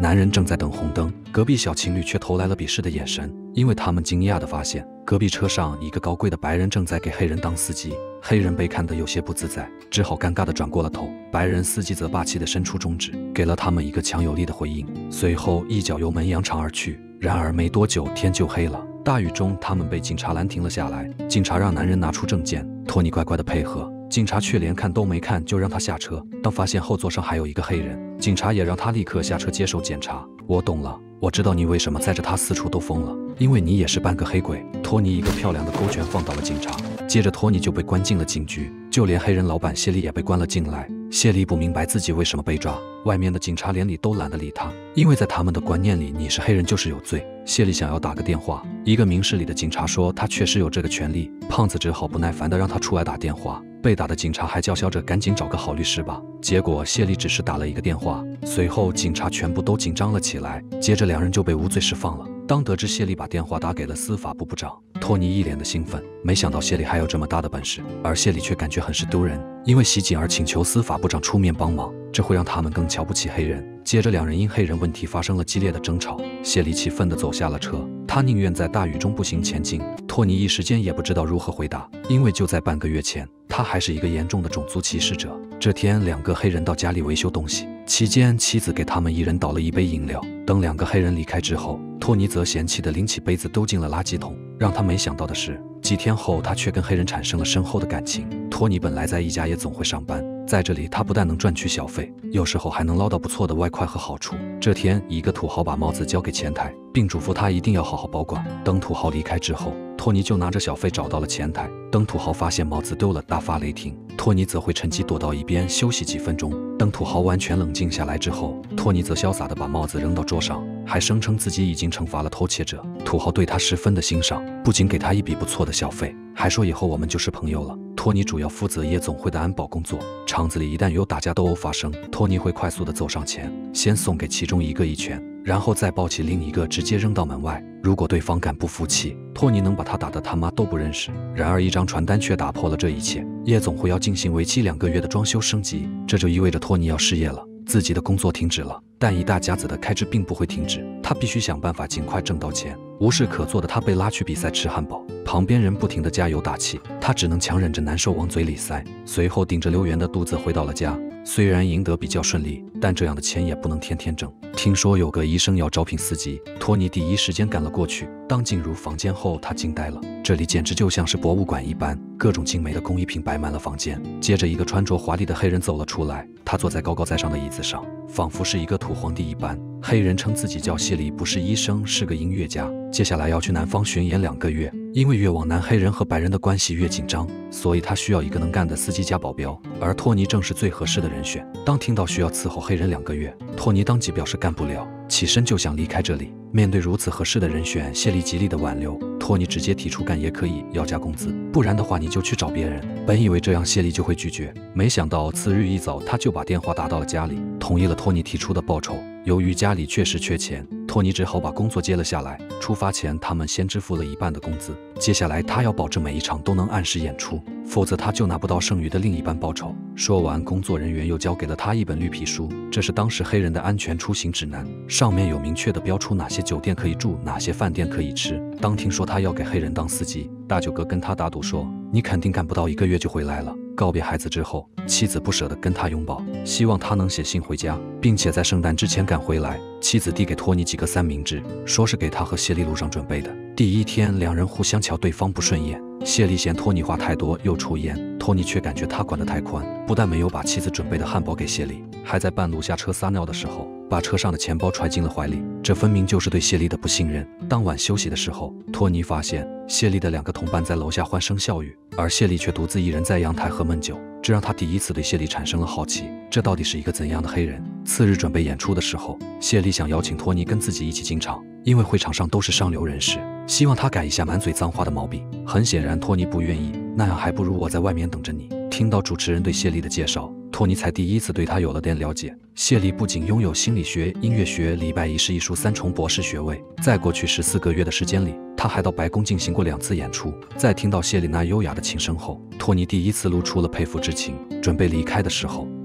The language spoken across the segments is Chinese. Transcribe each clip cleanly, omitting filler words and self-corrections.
男人正在等红灯，隔壁小情侣却投来了鄙视的眼神，因为他们惊讶地发现，隔壁车上一个高贵的白人正在给黑人当司机。黑人被看得有些不自在，只好尴尬地转过了头。白人司机则霸气地伸出中指，给了他们一个强有力的回应，随后一脚油门扬长而去。然而没多久，天就黑了。大雨中，他们被警察拦停了下来。警察让男人拿出证件，托尼乖乖地配合。警察却连看都没看就让他下车。当发现后座上还有一个黑人，警察也让他立刻下车接受检查。我懂了，我知道你为什么载着他四处兜风了，因为你也是半个黑鬼。托尼一个漂亮的勾拳放倒了警察，接着托尼就被关进了警局，就连黑人老板谢利也被关了进来。谢利不明白自己为什么被抓，外面的警察连理都懒得理他，因为在他们的观念里，你是黑人就是有罪。谢利想要打个电话，一个明事理的警察说他确实有这个权利，胖子只好不耐烦地让他出来打电话。被打的警察还叫嚣着赶紧找个好律师吧，结果谢利只是打了一个电话，随后警察全部都紧张了起来，接着两人就被无罪释放了。当得知谢利把电话打给了司法部部长，托尼一脸的兴奋，没想到谢利还有这么大的本事，而谢利却感觉很是丢人，因为袭警而请求司法部长出面帮忙，这会让他们更瞧不起黑人。接着两人因黑人问题发生了激烈的争吵，谢利气愤地走下了车，他宁愿在大雨中步行前进。托尼一时间也不知道如何回答，因为就在半个月前，他还是一个严重的种族歧视者。这天，两个黑人到家里维修东西，期间妻子给他们一人倒了一杯饮料。等两个黑人离开之后，托尼则嫌弃地拎起杯子丢进了垃圾桶。让他没想到的是，几天后他却跟黑人产生了深厚的感情。托尼本来在一家夜总会上班，在这里他不但能赚取小费，有时候还能捞到不错的外快和好处。这天，一个土豪把帽子交给前台，并嘱咐他一定要好好保管。等土豪离开之后，托尼就拿着小费找到了前台。等土豪发现帽子丢了，大发雷霆，托尼则会趁机躲到一边休息几分钟。等土豪完全冷静下来之后，托尼则潇洒地把帽子扔到桌上，还声称自己已经惩罚了偷窃者。土豪对他十分的欣赏，不仅给他一笔不错的小费，还说以后我们就是朋友了。托尼主要负责夜总会的安保工作，场子里一旦有打架斗殴发生，托尼会快速地走上前，先送给其中一个一拳，然后再抱起另一个直接扔到门外。如果对方敢不服气，托尼能把他打得他妈都不认识。然而一张传单却打破了这一切，夜总会要进行为期2个月的装修升级，这就意味着托尼要失业了，自己的工作停止了。但一大家子的开支并不会停止，他必须想办法尽快挣到钱。无事可做的他被拉去比赛吃汉堡，旁边人不停地加油打气，他只能强忍着难受往嘴里塞，随后顶着流圆的肚子回到了家。虽然赢得比较顺利，但这样的钱也不能天天挣。听说有个医生要招聘司机，托尼第一时间赶了过去。当进入房间后，他惊呆了，这里简直就像是博物馆一般，各种精美的工艺品摆满了房间。接着一个穿着华丽的黑人走了出来，他坐在高高在上的椅子上，仿佛是一个土皇帝一般。黑人称自己叫谢利，不是医生，是个音乐家，接下来要去南方巡演2个月。因为越往南黑人和白人的关系越紧张，所以他需要一个能干的司机加保镖，而托尼正是最合适的人选。当听到需要伺候黑人2个月，托尼当即表示干不了，起身就想离开这里。面对如此合适的人选，谢利极力的挽留，托尼直接提出干也可以，要加工资，不然的话你就去找别人。本以为这样谢利就会拒绝，没想到次日一早他就把电话打到了家里，同意了托尼提出的报酬。由于家里确实缺钱，托尼只好把工作接了下来。出发前他们先支付了1半的工资，接下来他要保证每一场都能按时演出，否则他就拿不到剩余的另一半报酬。说完，工作人员又交给了他一本绿皮书，这是当时黑人的安全出行指南，上面有明确的标出哪些酒店可以住，哪些饭店可以吃。当听说他要给黑人当司机，大舅哥跟他打赌说，你肯定干不到1个月就回来了。告别孩子之后，妻子不舍得跟他拥抱，希望他能写信回家，并且在圣诞之前赶回来。妻子递给托尼几个三明治，说是给他和谢利路上准备的。第一天，两人互相瞧对方不顺眼，谢利嫌托尼话太多又抽烟，托尼却感觉他管得太宽，不但没有把妻子准备的汉堡给谢利，还在半路下车撒尿的时候把车上的钱包揣进了怀里，这分明就是对谢利的不信任。当晚休息的时候，托尼发现谢利的2个同伴在楼下欢声笑语，而谢利却独自一人在阳台喝闷酒，这让他第一次对谢利产生了好奇，这到底是一个怎样的黑人？次日准备演出的时候，谢利想邀请托尼跟自己一起进场，因为会场上都是上流人士，希望他改一下满嘴脏话的毛病。很显然托尼不愿意，那样还不如我在外面等着你。听到主持人对谢利的介绍，托尼才第一次对他有了点了解。谢利不仅拥有心理学、音乐学、礼拜仪式艺术3重博士学位，在过去14个月的时间里，他还到白宫进行过2次演出。在听到谢利那优雅的琴声后，托尼第一次露出了佩服之情。准备离开的时候，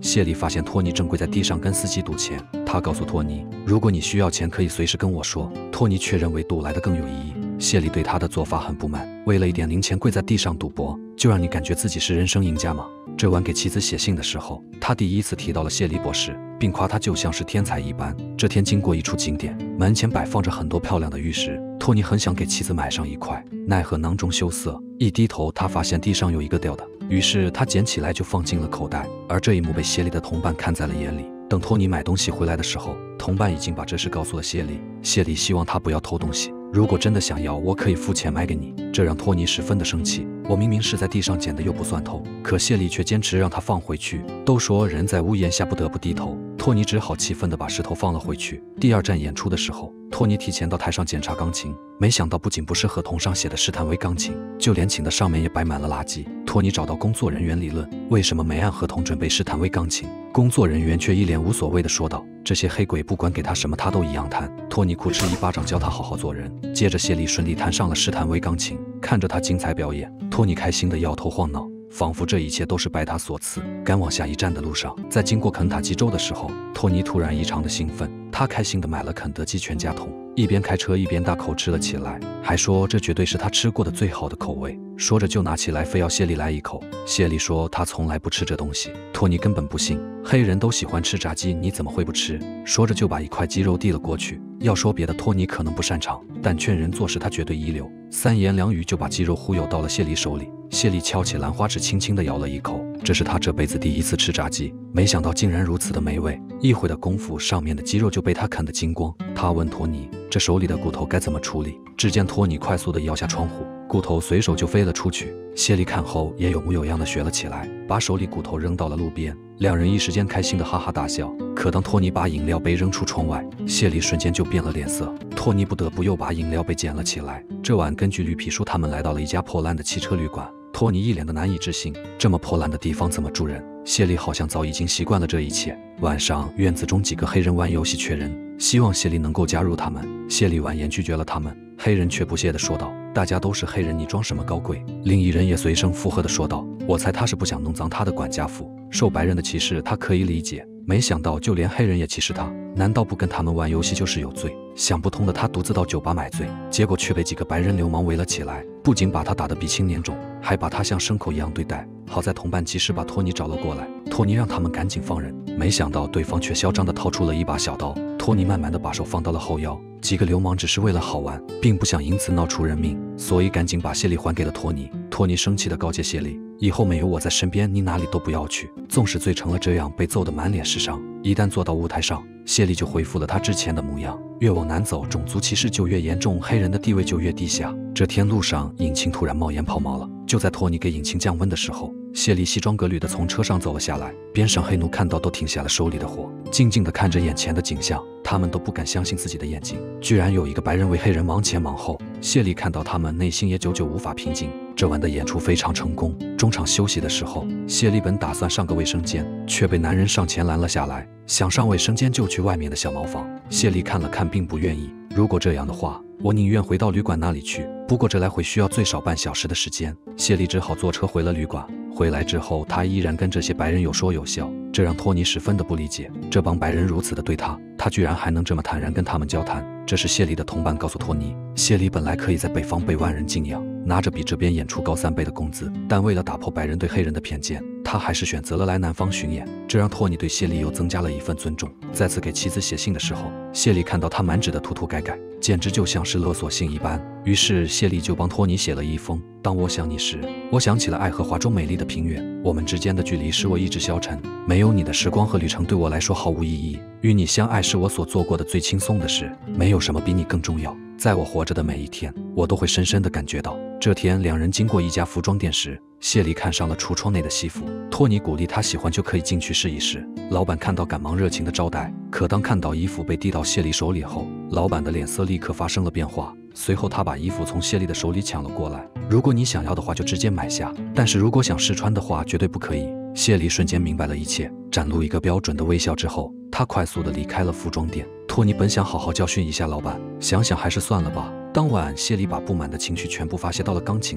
谢利发现托尼正跪在地上跟司机赌钱，他告诉托尼，如果你需要钱，可以随时跟我说。托尼却认为赌来的更有意义。谢利对他的做法很不满，为了一点零钱跪在地上赌博，就让你感觉自己是人生赢家吗？这晚给妻子写信的时候，他第一次提到了谢利博士，并夸他就像是天才一般。这天经过一处景点，门前摆放着很多漂亮的玉石，托尼很想给妻子买上一块，奈何囊中羞涩，一低头他发现地上有一个掉的，于是他捡起来就放进了口袋。而这一幕被谢利的同伴看在了眼里。等托尼买东西回来的时候，同伴已经把这事告诉了谢利。谢利希望他不要偷东西，如果真的想要，我可以付钱买给你。这让托尼十分的生气，我明明是在地上捡的，又不算偷，可谢利却坚持让他放回去。都说人在屋檐下不得不低头，托尼只好气愤地把石头放了回去。第二站演出的时候，托尼提前到台上检查钢琴，没想到不仅不是合同上写的施坦威钢琴，就连琴的上面也摆满了垃圾。托尼找到工作人员理论，为什么没按合同准备施坦威钢琴？工作人员却一脸无所谓地说道，这些黑鬼不管给他什么他都一样弹。托尼哭哧一巴掌教他好好做人。接着谢利顺利弹上了施坦威钢琴，看着他精彩表演，托尼开心地摇头晃脑，仿佛这一切都是拜他所赐。赶往下一站的路上，在经过肯塔基州的时候，托尼突然异常的兴奋，他开心地买了肯德基全家桶，一边开车一边大口吃了起来，还说这绝对是他吃过的最好的口味。说着就拿起来非要谢利来一口。谢利说他从来不吃这东西，托尼根本不信，黑人都喜欢吃炸鸡，你怎么会不吃？说着就把一块鸡肉递了过去。要说别的托尼可能不擅长，但劝人做事他绝对一流，三言两语就把鸡肉忽悠到了谢利手里。谢利翘起兰花指轻轻地咬了一口，这是他这辈子第一次吃炸鸡，没想到竟然如此的美味。一会的功夫，上面的鸡肉就被他啃得精光。他问托尼，这手里的骨头该怎么处理？只见托尼快速地摇下窗户，骨头随手就飞了出去。谢利看后也有模有样地学了起来，把手里骨头扔到了路边。两人一时间开心地哈哈大笑。可当托尼把饮料杯扔出窗外，谢利瞬间就变了脸色，托尼不得不又把饮料杯捡了起来。这晚根据绿皮书，他们来到了一家破烂的汽车旅馆。托尼一脸的难以置信，这么破烂的地方怎么住人？谢利好像早已经习惯了这一切。晚上，院子中几个黑人玩游戏缺人，希望谢利能够加入他们。谢利婉言拒绝了他们，黑人却不屑地说道，大家都是黑人，你装什么高贵？另一人也随声附和地说道，我猜他是不想弄脏他的管家服，受白人的歧视他可以理解，没想到就连黑人也歧视他，难道不跟他们玩游戏就是有罪？想不通的他独自到酒吧买醉，结果却被几个白人流氓围了起来，不仅把他打得鼻青脸肿，还把他像牲口一样对待。好在同伴及时把托尼找了过来，托尼让他们赶紧放人，没想到对方却嚣张地掏出了一把小刀。托尼慢慢地把手放到了后腰，几个流氓只是为了好玩，并不想因此闹出人命，所以赶紧把谢利还给了托尼。托尼生气地告诫谢利，以后没有我在身边，你哪里都不要去。纵使醉成了这样，被揍得满脸是伤，一旦坐到舞台上，谢利就恢复了他之前的模样。越往南走，种族歧视就越严重，黑人的地位就越低下。这天路上，引擎突然冒烟泡冒了。就在托尼给引擎降温的时候，谢利西装革履地从车上走了下来，边上黑奴看到都停下了手里的活，静静地看着眼前的景象。他们都不敢相信自己的眼睛，居然有一个白人为黑人忙前忙后。谢利看到他们，内心也久久无法平静。这晚的演出非常成功，中场休息的时候，谢利本打算上个卫生间，却被男人上前拦了下来。想上卫生间就去外面的小茅房。谢利看了看，并不愿意。如果这样的话，我宁愿回到旅馆那里去，不过这来回需要最少半小时的时间。谢利只好坐车回了旅馆。回来之后，他依然跟这些白人有说有笑，这让托尼十分的不理解，这帮白人如此的对他，他居然还能这么坦然跟他们交谈。这是谢利的同伴告诉托尼，谢利本来可以在北方被万人敬仰，拿着比这边演出高3倍的工资，但为了打破白人对黑人的偏见，他还是选择了来南方巡演，这让托尼对谢利又增加了一份尊重。再次给妻子写信的时候，谢利看到他满纸的涂涂改改，简直就像是勒索信一般。于是谢利就帮托尼写了一封，当我想你时，我想起了爱荷华州美丽的平原，我们之间的距离使我意志消沉，没有你的时光和旅程对我来说毫无意义，与你相爱是我所做过的最轻松的事，没有什么比你更重要。在我活着的每一天，我都会深深地感觉到。这天，两人经过一家服装店时，谢利看上了橱窗内的西服，托尼鼓励他喜欢就可以进去试一试。老板看到赶忙热情地招待，可当看到衣服被递到谢利手里后，老板的脸色立刻发生了变化。随后他把衣服从谢利的手里抢了过来，如果你想要的话就直接买下，但是如果想试穿的话绝对不可以。谢利瞬间明白了一切，展露一个标准的微笑之后，他快速地离开了服装店。托尼本想好好教训一下老板，想想还是算了吧。当晚，谢利把不满的情绪全部发泄到了钢琴里，他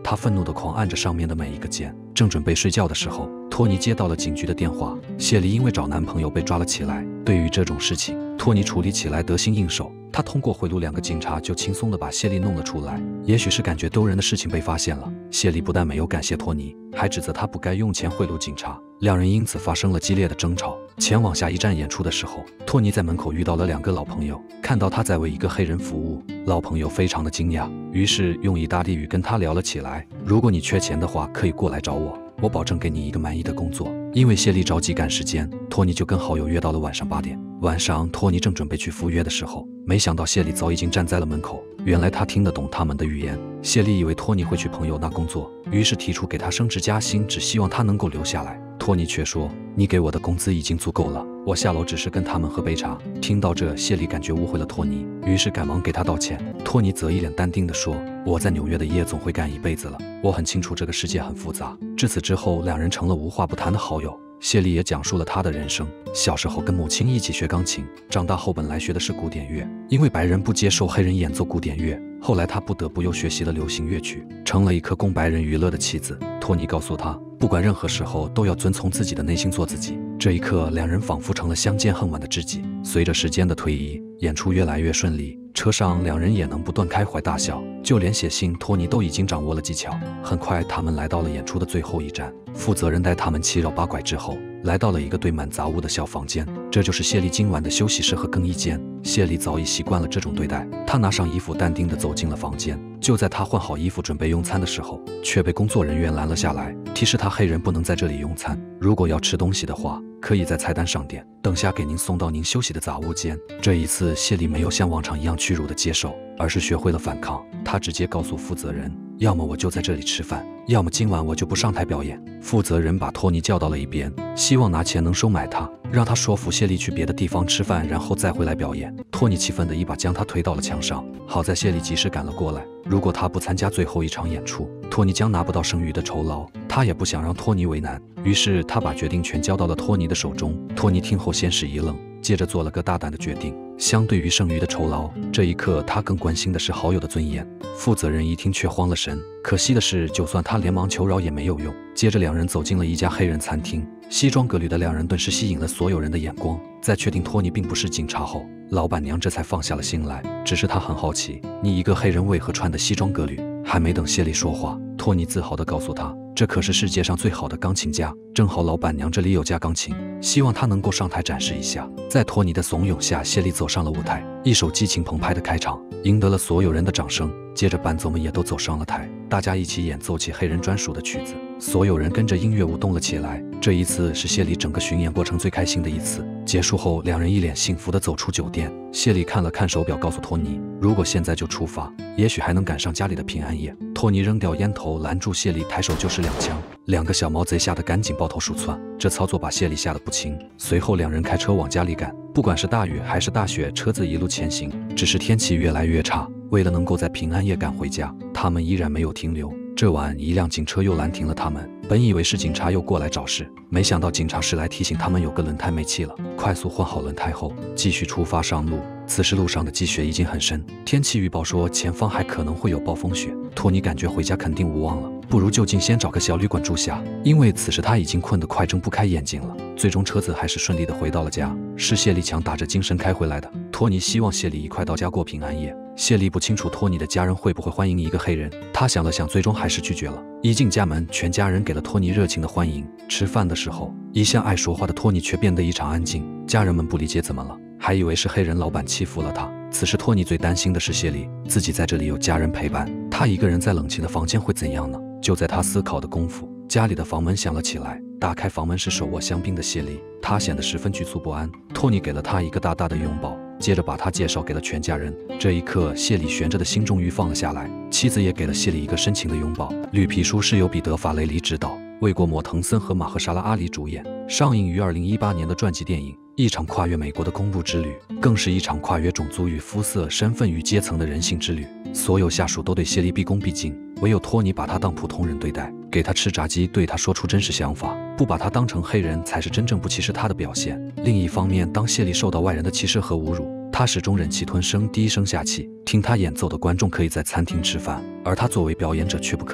他愤怒地狂按着上面的每一个键。正准备睡觉的时候，托尼接到了警局的电话，谢莉因为找男朋友被抓了起来。对于这种事情，托尼处理起来得心应手，他通过贿赂2个警察就轻松地把谢莉弄了出来。也许是感觉丢人的事情被发现了，谢莉不但没有感谢托尼，还指责他不该用钱贿赂警察，两人因此发生了激烈的争吵。前往下一站演出的时候，托尼在门口遇到了2个老朋友，看到他在为一个黑人服务，老朋友非常的惊讶，于是用意大利语跟他聊了起来。如果你缺钱的话，可以过来找我保证给你一个满意的工作。因为谢莉着急赶时间，托尼就跟好友约到了晚上8点。晚上，托尼正准备去赴约的时候，没想到谢莉早已经站在了门口。原来他听得懂他们的语言。谢莉以为托尼会去朋友那工作，于是提出给他升职加薪，只希望他能够留下来。托尼却说：“你给我的工资已经足够了，我下楼只是跟他们喝杯茶。”听到这，谢莉感觉误会了托尼，于是赶忙给他道歉。托尼则一脸淡定地说：“我在纽约的夜总会干一辈子了，我很清楚这个世界很复杂。”至此之后，两人成了无话不谈的好友。谢莉也讲述了她的人生，小时候跟母亲一起学钢琴，长大后本来学的是古典乐，因为白人不接受黑人演奏古典乐，后来她不得不又学习了流行乐曲，成了一颗供白人娱乐的棋子。托尼告诉她，不管任何时候都要遵从自己的内心做自己。这一刻，两人仿佛成了相见恨晚的知己。随着时间的推移，演出越来越顺利，车上两人也能不断开怀大笑，就连写信，托尼都已经掌握了技巧。很快，他们来到了演出的最后一站，负责人带他们七绕八拐之后，来到了一个堆满杂物的小房间，这就是谢莉今晚的休息室和更衣间。谢莉早已习惯了这种对待，她拿上衣服，淡定地走进了房间。就在她换好衣服准备用餐的时候，却被工作人员拦了下来，提示她黑人不能在这里用餐，如果要吃东西的话，可以在菜单上点，等下给您送到您休息的杂物间。这一次，谢莉没有像往常一样屈辱地接受，而是学会了反抗。她直接告诉负责人，要么我就在这里吃饭，要么今晚我就不上台表演。负责人把托尼叫到了一边，希望拿钱能收买他，让他说服谢莉去别的地方吃饭，然后再回来表演。托尼气愤地一把将他推到了墙上，好在谢莉及时赶了过来。如果他不参加最后一场演出，托尼将拿不到剩余的酬劳，他也不想让托尼为难，于是他把决定权交到了托尼的手中。托尼听后先是一愣，接着做了个大胆的决定，相对于剩余的酬劳，这一刻他更关心的是好友的尊严。负责人一听却慌了神，可惜的是，就算他连忙求饶也没有用。接着两人走进了一家黑人餐厅，西装革履的两人顿时吸引了所有人的眼光。在确定托尼并不是警察后，老板娘这才放下了心来，只是她很好奇，你一个黑人为何穿的西装革履？还没等谢莉说话，托尼自豪地告诉她，这可是世界上最好的钢琴家，正好老板娘这里有架钢琴，希望他能够上台展示一下。在托尼的怂恿下，谢莉走上了舞台，一首激情澎湃的开场，赢得了所有人的掌声。接着伴奏们也都走上了台，大家一起演奏起黑人专属的曲子，所有人跟着音乐舞动了起来。这一次是谢莉整个巡演过程最开心的一次。结束后，两人一脸幸福地走出酒店。谢莉看了看手表，告诉托尼，如果现在就出发，也许还能赶上家里的平安夜。托尼扔掉烟头，拦住谢莉，抬手就是2枪。2个小毛贼吓得赶紧抱头鼠窜，这操作把谢莉吓得不轻。随后两人开车往家里赶，不管是大雨还是大雪，车子一路前行。只是天气越来越差，为了能够在平安夜赶回家，他们依然没有停留。这晚，一辆警车又拦停了他们，本以为是警察又过来找事，没想到警察是来提醒他们有个轮胎没气了，快速换好轮胎后继续出发上路。此时路上的积雪已经很深，天气预报说前方还可能会有暴风雪。托尼感觉回家肯定无望了，不如就近先找个小旅馆住下，因为此时他已经困得快睁不开眼睛了。最终车子还是顺利地回到了家，是谢莉强打着精神开回来的。托尼希望谢莉一块到家过平安夜。谢莉不清楚托尼的家人会不会欢迎一个黑人，他想了想，最终还是拒绝了。一进家门，全家人给了托尼热情的欢迎。吃饭的时候，一向爱说话的托尼却变得异常安静，家人们不理解怎么了，还以为是黑人老板欺负了他。此时托尼最担心的是谢莉，自己在这里有家人陪伴，他一个人在冷清的房间会怎样呢？就在他思考的功夫，家里的房门响了起来。打开房门是手握香槟的谢莉，她显得十分局促不安。托尼给了她一个大大的拥抱，接着把她介绍给了全家人。这一刻，谢莉悬着的心终于放了下来，妻子也给了谢莉一个深情的拥抱。绿皮书是由彼得·法雷里执导，魏国摩腾森和马赫沙拉·阿里主演，上映于2018年的传记电影。一场跨越美国的公路之旅，更是一场跨越种族与肤色、身份与阶层的人性之旅。所有下属都对谢莉毕恭毕敬，唯有托尼把她当普通人对待，给她吃炸鸡，对她说出真实想法，不把她当成黑人才是真正不歧视她的表现。另一方面，当谢莉受到外人的歧视和侮辱，她始终忍气吞声，低声下气。听她演奏的观众可以在餐厅吃饭，而她作为表演者却不可以。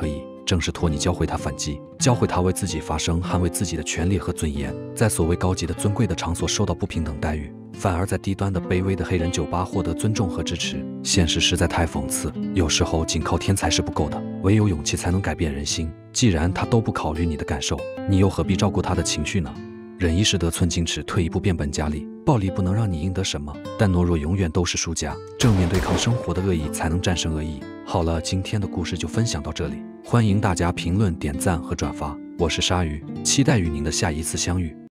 正是托你教会他反击，教会他为自己发声，捍卫自己的权利和尊严，在所谓高级的尊贵的场所受到不平等待遇，反而在低端的卑微的黑人酒吧获得尊重和支持。现实实在太讽刺，有时候仅靠天才是不够的，唯有勇气才能改变人心。既然他都不考虑你的感受，你又何必照顾他的情绪呢？忍一时得寸进尺，退一步变本加厉。暴力不能让你赢得什么，但懦弱永远都是输家。正面对抗生活的恶意，才能战胜恶意。好了，今天的故事就分享到这里，欢迎大家评论、点赞和转发。我是鲨鱼，期待与您的下一次相遇。